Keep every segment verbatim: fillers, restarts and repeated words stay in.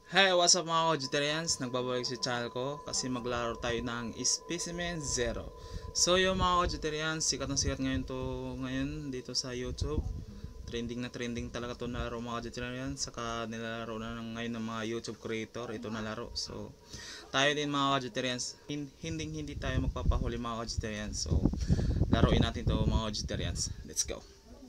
Hey, what's up mga vegetarians? Nagbabalik sa channel ko kasi maglaro tayo ng Specimen Zero. So yung mga vegetarians, sikat na sikat ngayon to ngayon dito sa YouTube. Trending na trending talaga to na laro mga vegetarians. Saka nilalaro na ng ngayon ng mga YouTube creator ito na laro. So tayo din mga vegetarians, hindi hindi tayo magpapahuli mga vegetarians. So laruin natin to mga vegetarians. Let's go.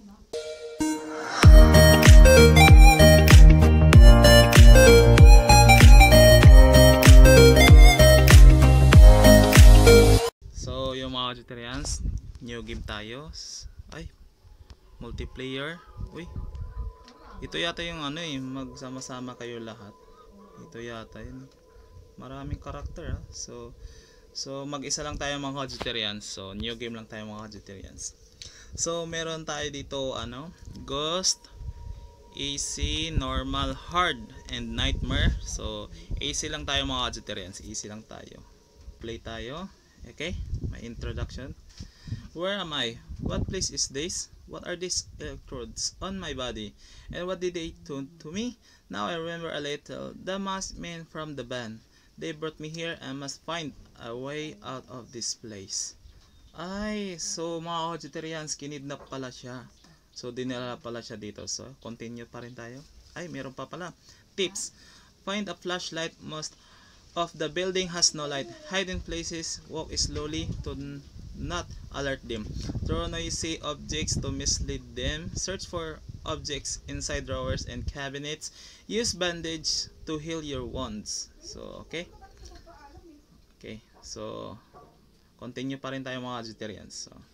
So yung mga vegetarians, new game tayo. Ay, multiplayer. Uy, ito yata yung ano eh, magsama-sama kayo lahat. Ito yata yun. Maraming karakter ha. So, so mag-isa lang tayo mga vegetarians. So new game lang tayo mga vegetarians. So meron tayo dito ano, Ghost, Easy, Normal, Hard, and Nightmare. So easy lang tayo mga vegetarians. Easy lang tayo. Play tayo. Okay, my introduction. Where am I? What place is this? What are these electrodes on my body? And what did they do to me? Now I remember a little. The masked men from the band. They brought me here and must find a way out of this place. Ay, so mga vegetarians, kinidnap pala siya. So dinala pala siya dito. So continue pa rin tayo. Ay, meron pa pala. Tips. Find a flashlight. Most of the building has no light. Hide in places. Walk slowly to not alert them. Throw noisy objects to mislead them. Search for objects inside drawers and cabinets. Use bandage to heal your wounds. So, okay. Okay. So, continue pa rin tayo mga vegetarians. So,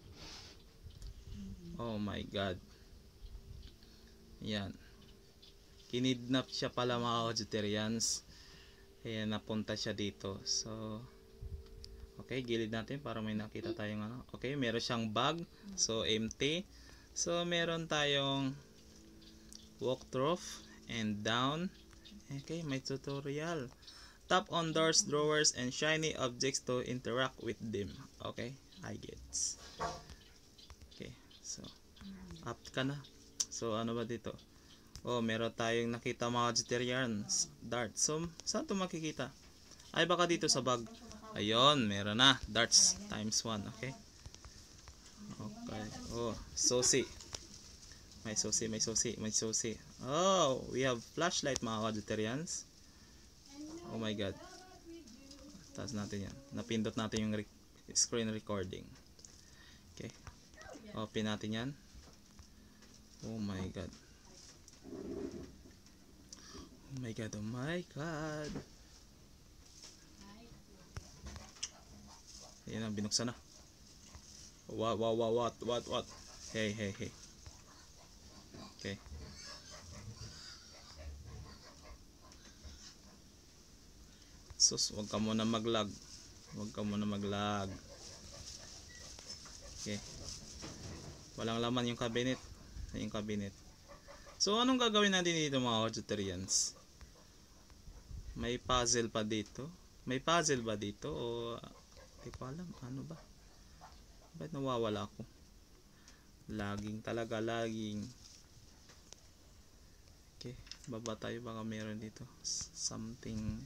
oh my God. Yan. Kinidnap siya pala mga vegetarians. Kaya napunta siya dito. So, okay, gilid natin para may nakita tayong ano. Okay, meron siyang bag. So, empty. So, meron tayong walk through and down. Okay, may tutorial. Tap on doors, drawers, and shiny objects to interact with them. Okay, I gets. Okay, so, up ka na. So, ano ba dito? Oh, meron tayong nakita mga vegetarians. Dart. So, saan ito makikita? Ay, baka dito sa bag. Ayun, meron na. Darts times one. Okay. Okay. Oh, susi. May susi, may susi, may susi. Oh, we have flashlight mga vegetarians. Oh my God. Taas natin yan. Napindot natin yung screen recording. Okay. Open natin yan. Oh my God. Oh my God, oh my God. Ayan na, binuksan na. What, what, what, what, what, what? Hey, hey, hey. Okay. Sus, wag ka muna mag-lag. Wag ka muna mag-lag. Okay. Walang laman yung cabinet. Yung cabinet. So, anong gagawin natin dito mga vegetarians? May puzzle pa dito? May puzzle ba dito? O, hindi ko alam. Ano ba? Ba't nawawala ako? Laging talaga, laging. Okay, baba tayo. Baka meron dito. Something.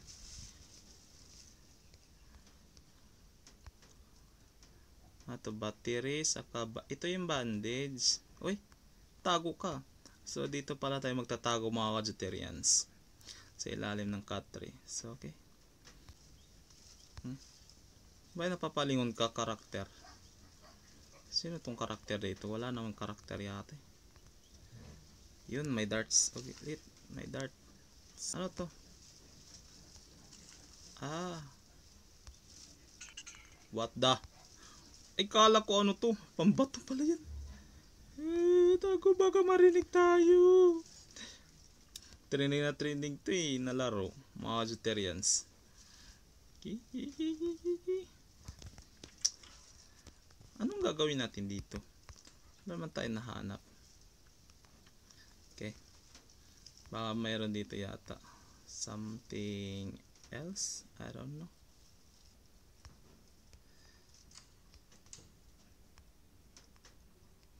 Ito, batteries. Akaba. Ito yung bandage. Uy, tago ka. So, dito pala tayo magtatago mga vegetarians. Sa ilalim ng cut tree. So, okay. Hmm? Ba napapalingon ka karakter? Sino tong karakter dito? Wala namang karakter yata. Yun, may darts. Okay, may darts. Ano to? Ah. What the? Ay, kala ko ano to? Pambato pala yan. Eh, tago baka marinig tayo. Trending na trending to eh, na laro. Mga vegetarians. Anong gagawin natin dito? Wala naman tayo nahanap. Okay. Baka mayroon dito yata. Something else? I don't know.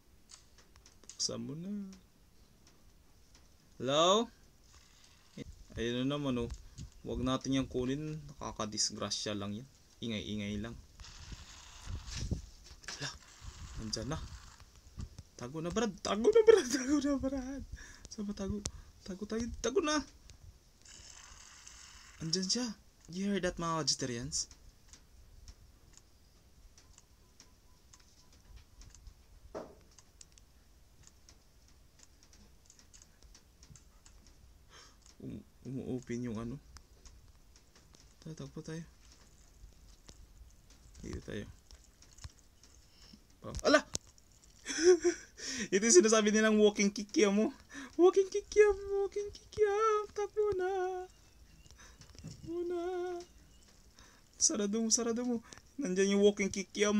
Buksan mo na. Hello? Ayun na naman oh. Huwag natin yung kunin. Nakakadisgrasya lang yan. Ingay-ingay lang. Hala. Nandyan na. Tago na Brad. Tago na Brad. Tago na Brad. Saan ba tago? Tago tayo. Tago na. Andyan siya. You heard that mga vegetarians? Um, umu-open yung ano. Tatagpo tayo. Dito tayo. Ala! Ito yung sinasabi nilang walking kikiam mo. Walking kikiam, walking kikiam. Takbo na. Takbo na. Sarado mo, sarado mo. Nandyan yung walking kikiam.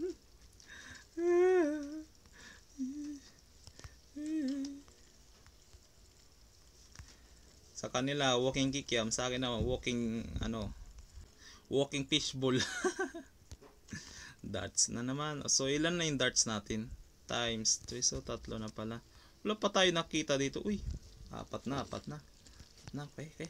Sa kanila walking kikiam, sa akin naman walking ano, walking fishbowl. Darts na naman. So ilan na yung darts natin? Times three, so tatlo na pala. Wala pa tayo nakita dito. Uy, apat na, apat na. Na, okay, okay.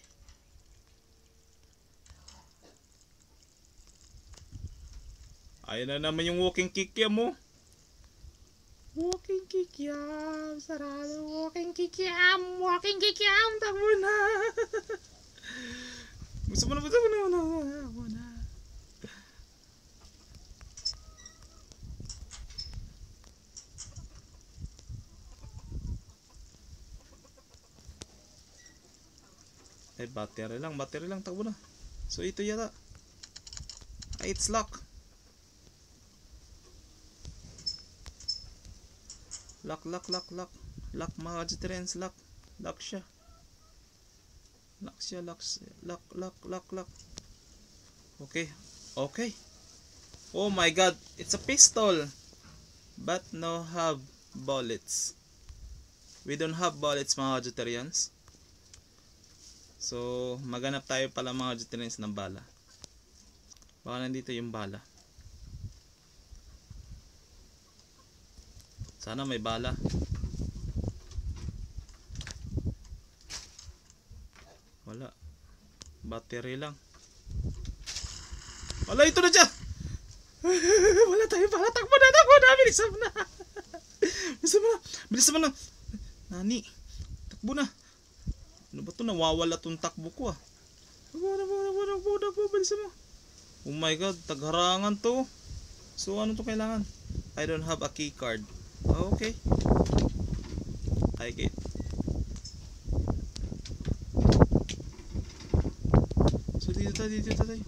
Ayun na naman yung walking kikiam mo. Walking kikiam, sarado. Walking kikiam, walking kikiam, takbo na. Gusto mo na, gusto mo na, takbo na. Eh, battery lang, battery lang, takbo na. So, ito yata. Ay, it's lock. Lock, lock, lock, lock. Lock, mga vegetarians, lock. Lock siya. Lock siya, lock, lock, lock, lock, lock. Okay, okay. Oh my god, it's a pistol. But no have bullets. We don't have bullets, mga vegetarians. So, maghanap tayo pala mga vegetarians ng bala. Baka nandito yung bala. Sana may bala. Wala. Battery lang. Wala, ito na dyan. Wala tayo bala. Takbo na, takbo na. Bilisan mo na. Bilisan mo na. Bilisan mo na. Nani. Takbo na. Ano ba ito? Nawawala itong takbo ko ah. Takbo na, takbo na, takbo na, takbo. Bilisan mo. Oh my god. Tagharangan to. So ano to kailangan? I don't have a key card. Okay. I get. So dito tayo, dito tayo.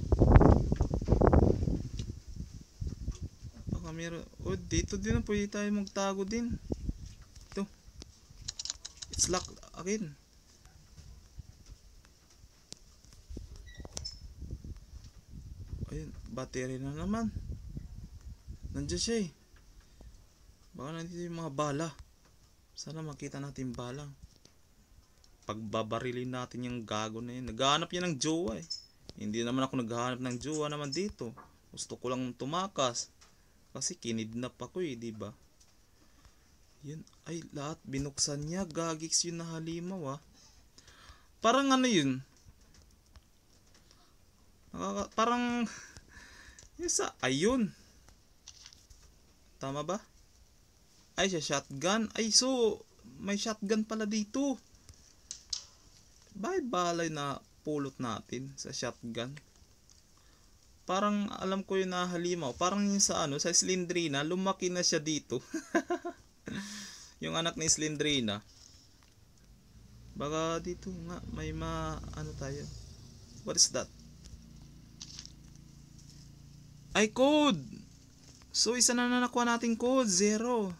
Baka meron. Oh, dito din na pwede tayo magtago din. Ito. It's locked again. Ayun, battery na naman. Nandiyan siya eh. Baka nandito yung mga bala. Sana makita natin bala. Pagbabarilin natin yung gago na yun. Naghahanap yan ng jowa eh. Hindi naman ako naghahanap ng jowa naman dito. Gusto ko lang tumakas. Kasi kinidnap ako eh, diba? Yun. Ay, lahat binuksan niya. Gagiks yun na halimaw ah. Parang ano yun? Nakaka parang... Isa, ayun. Tama ba? Ay, siya shotgun. Ay, so, may shotgun pala dito. Bakit balay na pulot natin sa shotgun? Parang, alam ko yung nahalimaw. Parang yung sa ano, sa Slendrina, lumaki na siya dito. Yung anak ni Slendrina. Baka dito nga, may ma, ano tayo. What is that? Ay, code! So, isa na na nakuha natin code. Zero.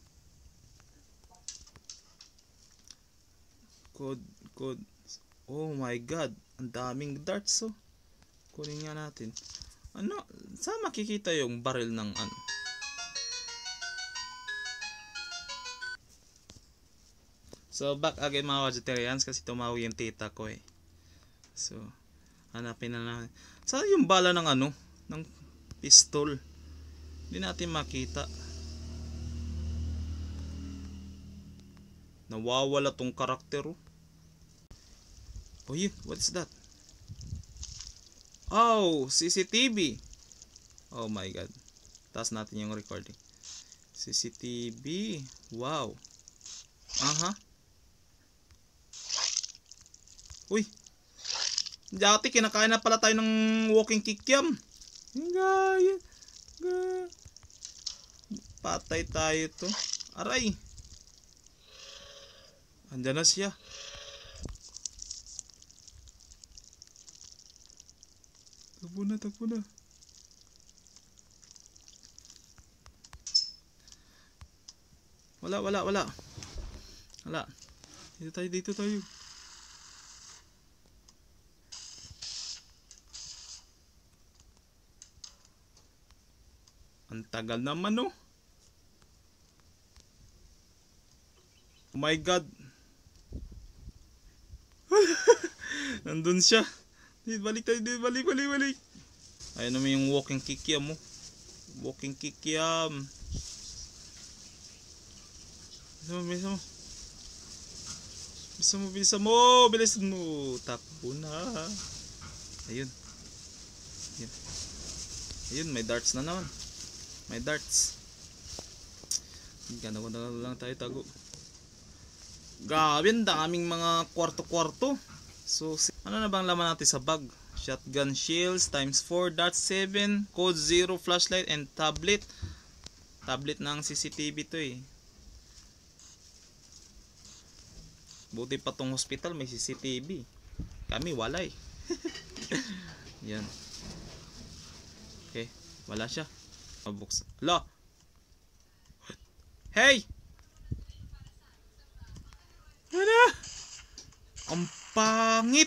Code, code. Oh my god. Ang daming darts oh. Kunin nga natin. Ano? Saan makikita yung barrel ng ano? So, back again mga vegetarians kasi tumawag yung tita ko eh. So, hanapin na natin. Saan yung bala ng ano? Ng pistol. Hindi natin makita. Nawawala tong karakter oh. Oh yun, what is that? Oh, C C T V. Oh my god. Taas natin yung recording. C C T V. Wow. Aha. Uy. Dati kinakain na pala tayo ng walking kikiam. Gaya. Gaya. Patay tayo to. Aray. Andyan na siya. Takbo na, takbo na. Wala, wala, wala. Wala. Dito tayo, dito tayo. Ang tagal naman, no? Oh my god. Nandun siya. Dito, balik tayo, dito, balik, balik, balik. Ayun naman yung walking kikiam mo. Walking kikiam. Bisa mo, bisa mo. Bisa mo, bisa mo. Bilisan mo. Takbo na. Ayun. Ayun. Ayun, may darts na naman. May darts. Ganawa na lang tayo tago. Grabe, ang daming mga kwarto-kwarto. So, ano na bang laman natin sa bag? Shotgun shells times four, darts seven, code zero, flashlight, and tablet. Tablet ng C C T V to eh. Buti pa tong hospital may C C T V. Kami wala eh. Yan. Okay, wala siya. Mabuksan. Hala! Hey! Ano? Ang pangit!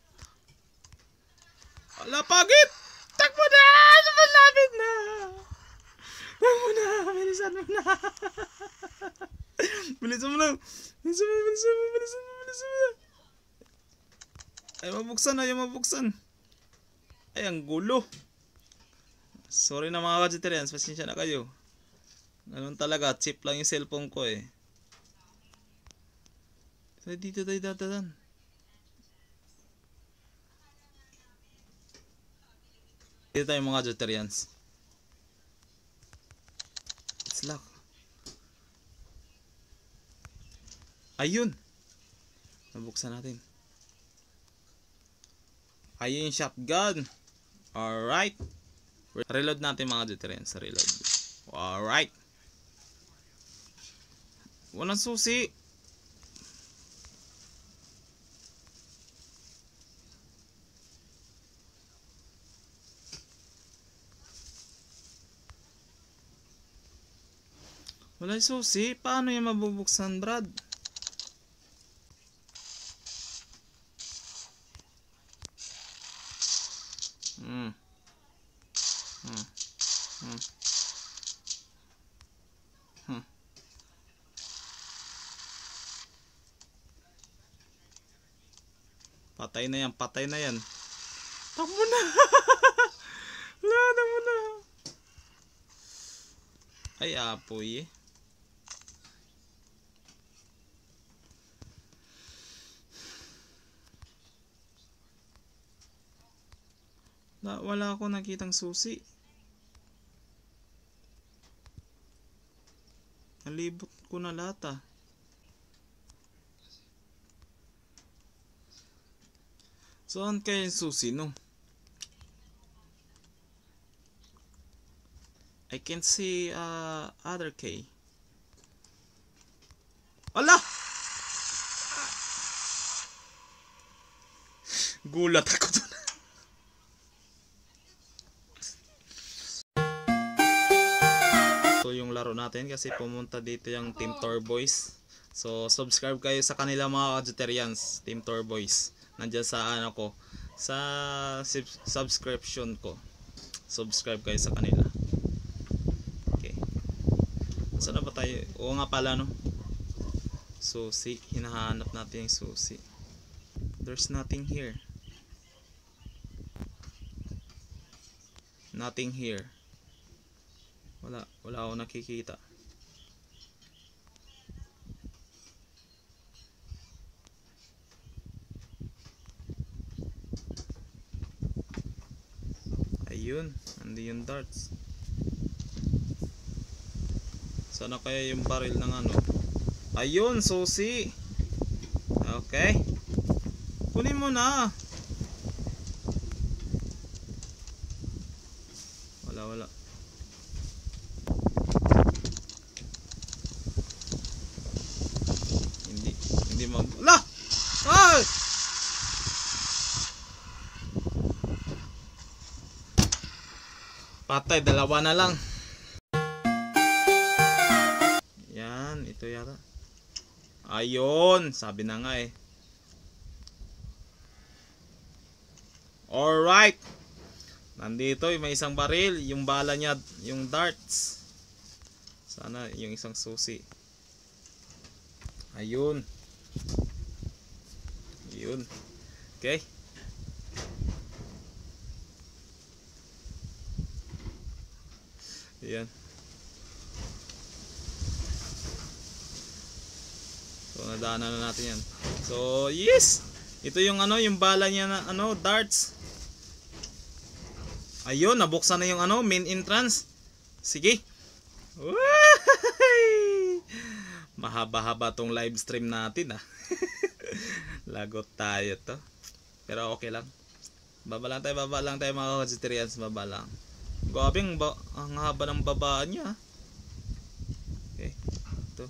Wala, pangit! Takbo na! Malapit na! Takbo na! Bilisan mo na! Bilisan mo lang! Bilisan mo, bilisan mo, bilisan mo, bilisan mo! Ay, mabuksan, ay, mabuksan! Ay, ang gulo! Sorry na mga vegetarians, pasensya na kayo. Ganun talaga, cheap lang yung cellphone ko eh. Dito tayo dadadan. Dito tayo mga vegetarians. It's lock. Ayun. Nabuksan natin. Ayun yung shotgun. Alright. Reload natin mga vegetarians. Reload. Alright. Walang susi. Wala susi. Paano yung mabubuksan, Brad? Hmm. Hmm. Hmm. Hmm. Patay na yan. Patay na yan. Takbo na. Wala na mo na. Ay, apoy eh. Na, wala ako nakitang susi. Nalibot ko na lahat ah. Saan kaya yung susi no? I can't see uh, other key. Ala! Gulat ako doon. So yung laro natin kasi pumunta dito yung Team Torboys. So subscribe kayo sa kanila mga vegetarians, Team Torboys. Nandiyan sa ano ko, sa subscription ko. Subscribe kayo sa kanila. Okay. Saan na ba tayo? Oo nga pala no. Susi, hinahanap natin yung susi. There's nothing here. Nothing here. Wala, wala ako nakikita. Ayun, hindi yung darts. Sana kaya yung baril ng ano? Ayun, susi. Okay. Kunin mo na. Wala, wala. Hindi, hindi mag... Wala! Ay! Patay, dalawa na lang. Yan, ito yata. Ayun, sabi na nga eh. Alright. Nandito, may isang baril. Yung bala niya, yung darts. Sana yung isang susi. Ayun. Ayun. Okay. Ayan. So nadaanan na natin yan. So yes, ito yung ano, yung bala niya na ano, darts. Ayun, nabuksan na yung ano, main entrance. Sige. Mahaba-haba tong live stream natin ah. Lagot tayo to. Pero okay lang. Baba lang tayo, baba lang tayo mga vegetarians, baba lang. Grabe ang, ba ang haba ng babaan niya. Okay, ito.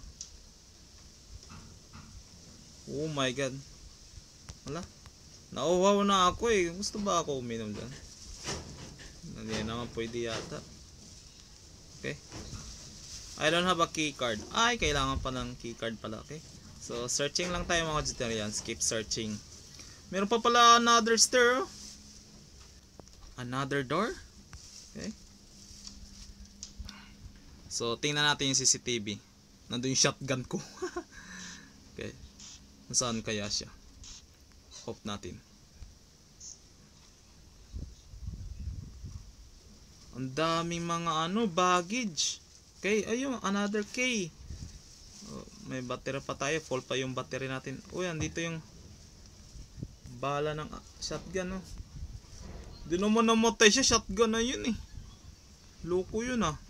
Oh my god. Wala. Nauhaw na ako eh. Gusto ba ako uminom dyan? Hindi naman pwede yata. Okay. I don't have a key card. Ay, kailangan pa ng key card pala. Okay. So, searching lang tayo mga vegetarians. Keep searching. Meron pa pala another stair. Another door. Okay. So, tingnan natin yung C C T V. Nandun yung shotgun ko. Okay. Nasaan kaya siya? Off natin. Ang daming mga ano, baggage. Okay, ayun, another K. Oh, may battery pa tayo. Full pa yung battery natin. Uy, andito yung bala ng shotgun, oh. Di naman namatay siya, shotgun na yun eh. Loko yun ah.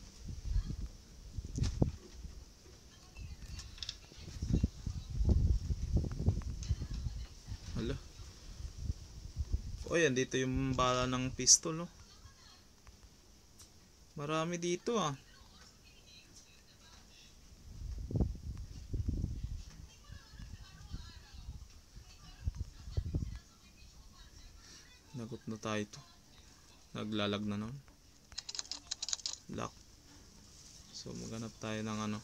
Hala. Uy, andito yung bala ng pistol, oh. Marami dito ah. Nagot na tayo to. Naglalag na nun. Lock. So maghanap tayo ng ano,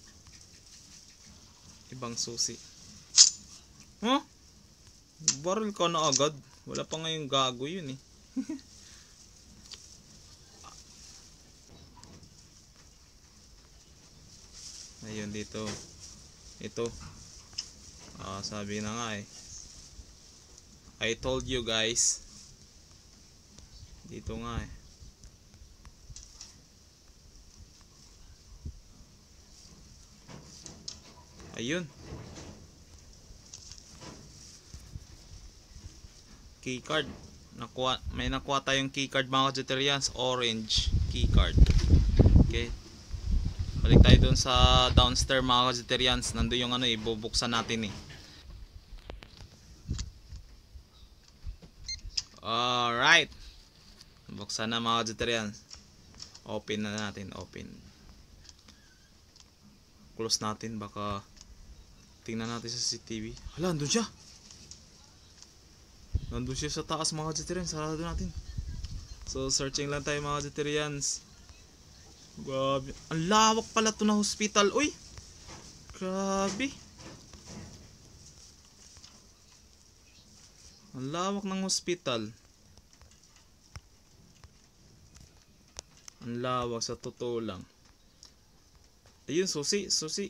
ibang susi. Huh? Barrel ka na agad. Wala pa nga yung gago yun eh. Ayun dito. Ito. Ah, sabi na nga eh. I told you guys. Dito nga eh. Ayun. Keycard. Nakuha, may nakuha tayong keycard mga vegetarians. Orange keycard. Okay. Balik tayo dun sa downstairs mga vegetarians. Nandun yung ano eh. Bubuksan natin eh. Alright. Buksan na mga vegetarians. Open na natin. Open. Close natin. Baka tingnan natin sa C C T V. Hala, andun siya. Nandun siya sa taas mga vegetarians. Sarado natin. So searching lang tayo mga vegetarians. Grabe. Ang lawak pala to na hospital. Uy. Grabe. Ang lawak ng hospital. Ang lawak sa totoo lang. Ayun, susi, susi.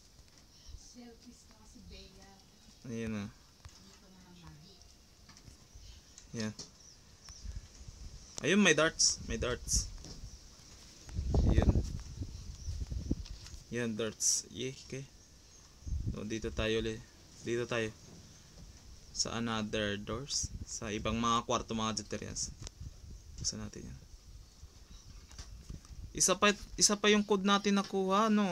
Ayun na. Yan. Ayun, may darts. May darts. Ayun. Yan, darts. Yeah, okay. So, dito tayo ulit. Dito tayo. Sa another doors. Sa ibang mga kwarto mga vegetarians. Buksan natin yan. Isa pa, isa pa yung code natin nakuha, no?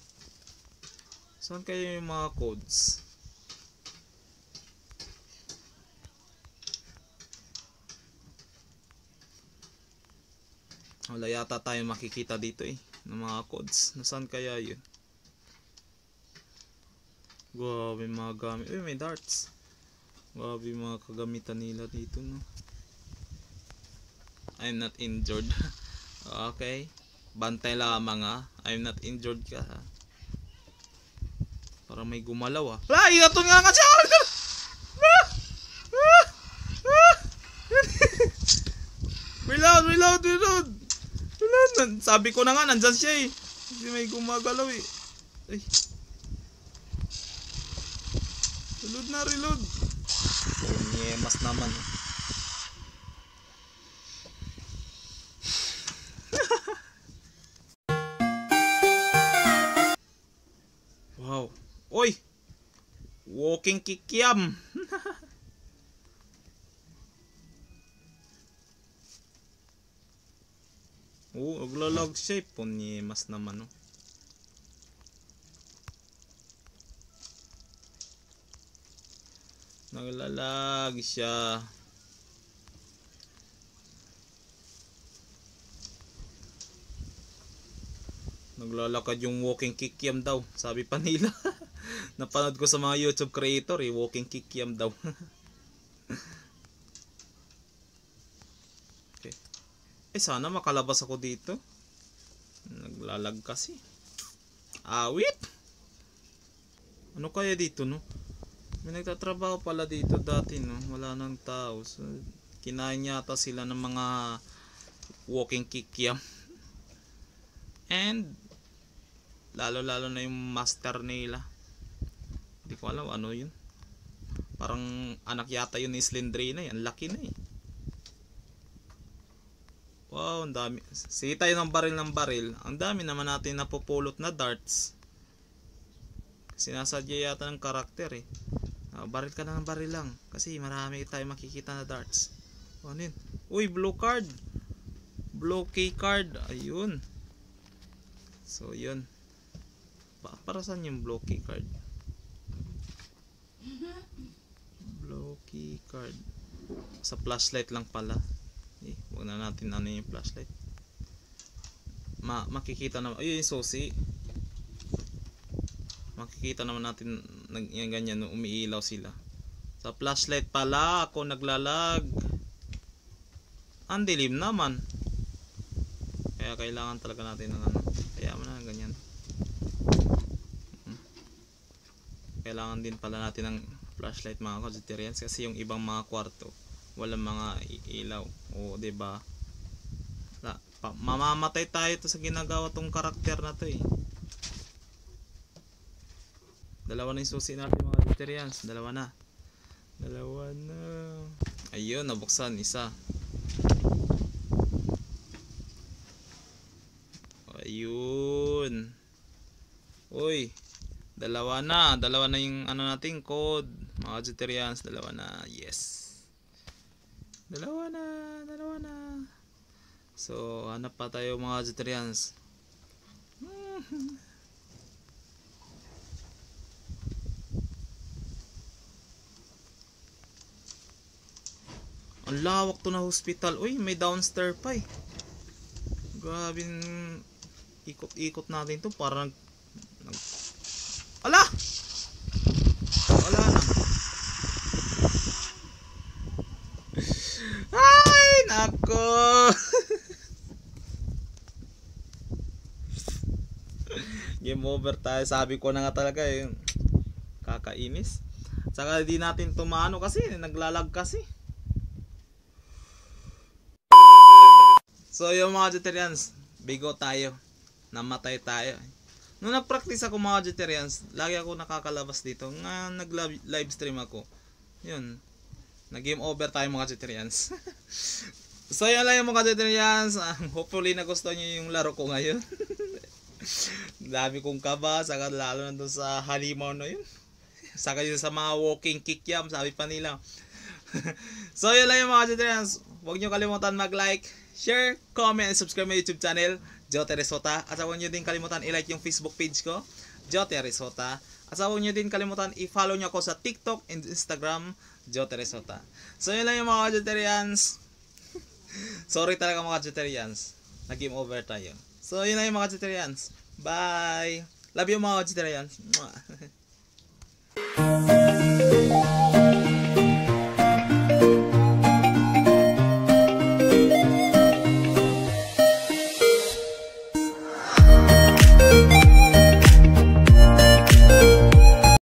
Saan kayo yung mga codes? Wala yata tayo makikita dito eh, ng mga codes. Nasaan kaya yun? Grabe mga gamit. Uy, may darts. Grabe mga kagamitan nila dito, no? I'm not injured. Okay. Bantay lamang ha. I'm not injured ka ha. Para may gumalaw ah. Wala! Iyaton nga nga siya! Reload! Reload! Reload! Reload! Sabi ko na nga, nandyan siya eh. Hindi may gumagalaw eh. Ay. Reload na, reload! Nyemas naman eh. Wow. Oy! Walking kikiam. Oh, naglalag siya. Punyemas naman oh. Naglalag siya. Naglalakad yung walking kikiam daw. Sabi pa nila. Napanood ko sa mga YouTube creator eh. Walking kikiam daw. Okay. Eh sana makalabas ako dito. Naglalag kasi. Awit. Ano kaya dito no? May nagtatrabaho pala dito dati no. Wala nang tao. So, kinain yata sila ng mga walking kikiam. And lalo lalo na yung master nila. Hindi ko alam ano yun. Parang anak yata yun ni Slendrina eh. Ang laki na eh. Wow, ang dami. Sige tayo ng baril ng baril. Ang dami naman natin napupulot na darts. Sinasadya yata ng karakter eh. Uh, baril ka na ng baril lang. Kasi marami tayo makikita na darts. Ano yun? Uy, blue card. Blue key card. Ayun. So yun. Pa para saan yung blue key card? Blue key card. Sa flashlight lang pala. Eh, wag na natin ano yung flashlight. Ma makikita naman. Ayun yung susi. Makikita naman natin nag yan ganyan no, umiilaw sila. Sa flashlight pala ako naglalag. Ang dilim naman. Kaya kailangan talaga natin ng ano. Kaya mo na ganyan. Kailangan din pala natin ng flashlight mga Kojitarians kasi yung ibang mga kwarto walang mga ilaw. O diba? Mamamatay tayo to sa ginagawa tong karakter na to eh. Dalawa na yung susi natin mga Kojitarians. Dalawa na. Dalawa na. Ayun, nabuksan isa. Ayun. Uy. Dalawa na. Dalawa na yung ano nating code. Mga Kojitarians. Dalawa na. Yes. Dalawa na. Dalawa na. So, hanap pa tayo mga Kojitarians. Ang lawak to na hospital. Uy, may downstairs pa eh. Grabe, ikot-ikot natin to para nag, nag ala! Wala na. Ay, nako. Game over tayo. Sabi ko na nga talaga eh. Kakainis. Saka di natin tumano kasi naglalag kasi. So yung mga Kojitarians, bigo tayo. Namatay tayo. Nung nag-practice ako mga Kojitarians, lagi ako nakakalabas dito. Nga nag-live stream ako. Yun. Nag-game over tayo mga Kojitarians. So yun lang yung mga Kojitarians. Hopefully nagustuhan nyo yung laro ko ngayon. Dami kong kaba. Saka lalo na doon sa halimaw na yun. Saka yun sa mga walking kikiam. Sabi pa nila. So yun lang yung mga Kojitarians. Huwag nyo kalimutan mag-like, share, comment, and subscribe my YouTube channel. Joe Teresota. At huwag nyo din kalimutan i-like yung Facebook page ko, Joe Teresota. At huwag nyo din kalimutan i-follow nyo ako sa TikTok and Instagram, Joe Teresota. So yun lang yung mga Kajeterians. Sorry talaga mga Kajeterians. Nag-game over tayo. So yun lang yung mga Kajeterians. Bye! Love you mga Kajeterians.